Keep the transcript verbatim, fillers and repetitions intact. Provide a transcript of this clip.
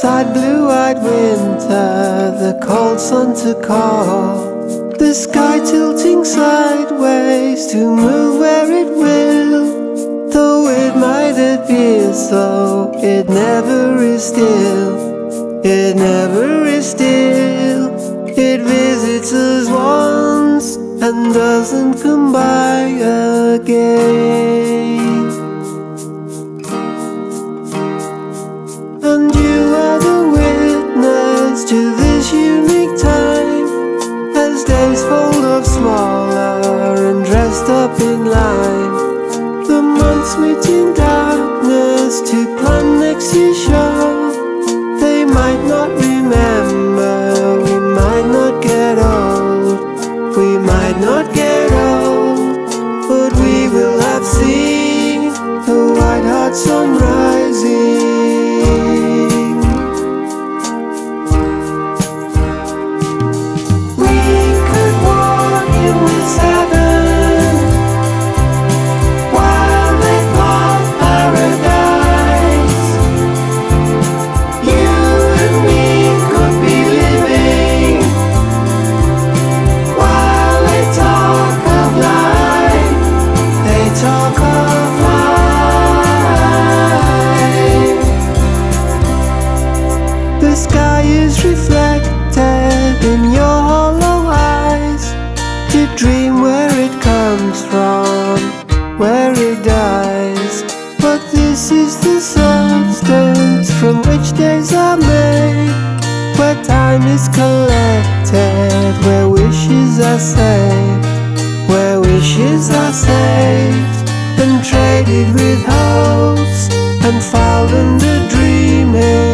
Outside blue-eyed winter, the cold sun to call, the sky tilting sideways to move where it will. Though it might appear so, it never is still. It never is still. It visits us once and doesn't come by again. And you are the witness to this unique time, as days fold up smaller and dressed up in lime. The months meet in darkness to plan next year's show. They might not remember, we might not get old, we might not get old, but we will have seen the white hot sun rising. The sky is reflected in your hollow eyes. You dream where it comes from, where it dies. But this is the substance from which days are made, where time is collected, where wishes are saved, where wishes are saved, and traded with hopes and filed under dreaming.